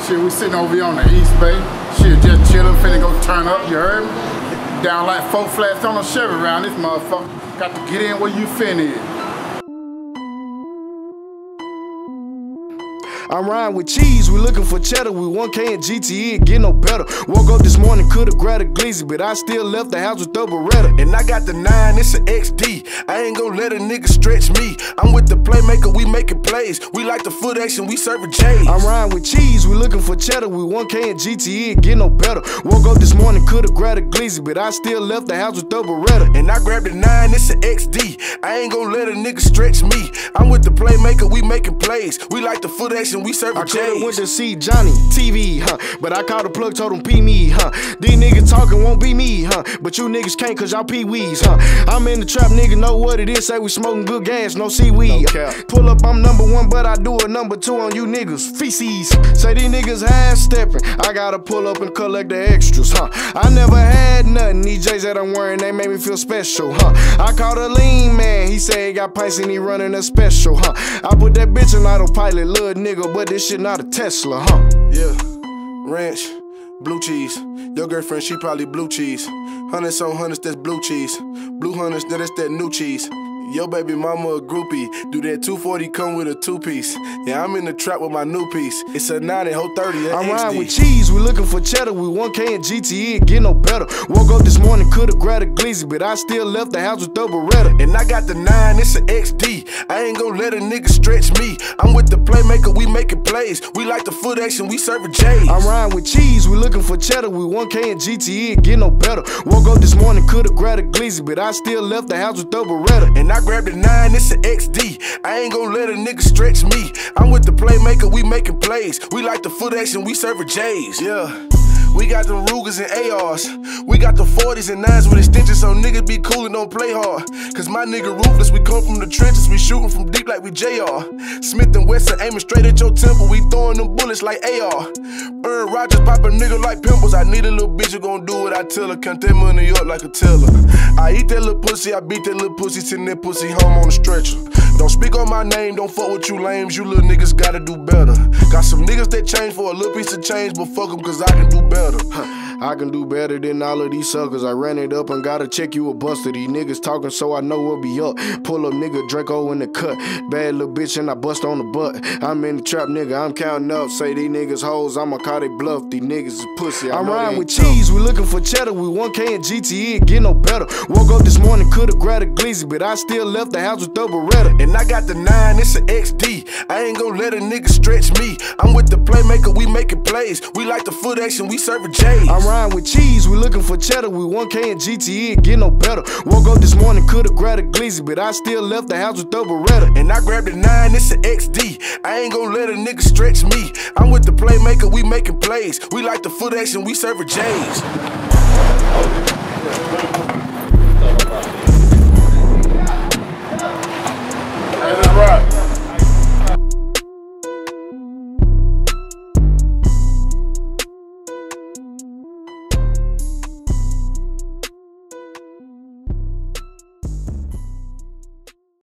Shit, we sitting over here on the East Bay. Shit, just chilling, finna go turn up, you heard me? Down like 4 flats on a Chevy around this motherfucker. Got to get in where you fit in. I'm riding with cheese, we looking for cheddar. We 1K in GTE, it get no better. Woke up this morning, could've grabbed a glizzy, but I still left the house with the Beretta. And I got the 9, it's an XD. I ain't gon' let a nigga stretch me. I'm with the playmaker, we making plays. We like the foot action, we serving J's. I'm riding with cheese, we looking for cheddar. We 1K in GTE, it get no better. Woke up this morning, could've grabbed a glizzy, but I still left the house with the Beretta. And I grabbed the 9, it's an XD. I ain't gon' let a nigga stretch me. I'm with the playmaker, we making plays. We like the foot action, we serving I J's. coulda went to see Johnny, TV, but I called the plug, told him pee me, These niggas talking won't be me, but you niggas can't cause y'all pee-wees, I'm in the trap, nigga know what it is, say we smoking good gas, no seaweed. Pull up, I'm #1, but I do a #2 on you niggas, feces. Say these niggas half-stepping, I gotta pull up and collect the extras, I never had nothing, these J's that I'm wearing, they make me feel special, I called a lean man, he said he got pints and he running a special, I put that bitch in autopilot, little nigga, but this shit not a Tesla, Yeah, ranch, blue cheese. Your girlfriend, she probably blue cheese. Hundreds on hundreds, that's blue cheese. Blue hundreds, that's that new cheese. Your baby mama a groupie. Do that 240 come with a 2-piece. Yeah, I'm in the trap with my new piece. It's a 90, whole 30, I'm riding with cheese, we looking for cheddar. We 1K in GTE, it get no better. Woke up this morning, could've grabbed a glizzy, but I still left the house with the Beretta. And I got the 9, it's an XD. I ain't gon' let a nigga stretch me. I'm with the playmaker, we making plays. We like the foot action, we serving J's. I'm riding with cheese, we looking for cheddar. We 1K in GTE, it get no better. Woke up this morning, could've grabbed a glizzy, but I still left the house with the Beretta. And I grabbed the 9, it's an XD. I ain't gon' let a nigga stretch me. I'm with the playmaker, we making plays. We like the foot action, we serving J's. Yeah. We got them Rugers and ARs. We got the 40s and 9s with extensions, so niggas be cool and don't play hard. Cause my nigga ruthless, we come from the trenches, we shooting from deep like we JR. Smith and Wesson aiming straight at your temple, we throwing them bullets like AR. Aaron Rodgers pop a nigga like pimples. I need a little bitch who gon' do what I tell her. Can't take me in New York like a teller. I eat that little pussy, I beat that little pussy, send that pussy home on the stretcher. Don't speak on my name, don't fuck with you lames, you little niggas gotta do better. Got some niggas that change for a little piece of change, but fuck them cause I can do better. I can do better than all of these suckers. I ran it up and gotta check you a buster. These niggas talking so I know what be up. Pull up nigga Draco in the cut. Bad little bitch and I bust on the butt. I'm in the trap nigga, I'm counting up. Say these niggas hoes, I'ma call they bluff. These niggas is pussy. I'm riding with cheese, we looking for cheddar. We 1K in GTE, it get no better. Woke up this morning, could've grabbed a glizzy, but I still left the house with the Beretta. And I got the 9, it's an XD. I ain't gon' let a nigga stretch me. I'm with the playmaker, we making plays. We like the foot action, we serving J's. I'm riding with cheese, we looking for cheddar. We 1K in GTE, it get no better. Woke up this morning, could've grabbed a glizzy, but I still left the house with the Beretta. And I grabbed the 9, it's an XD. I ain't gon' let a nigga stretch me. I'm with the playmaker, we making plays. We like the foot action, we serving J's.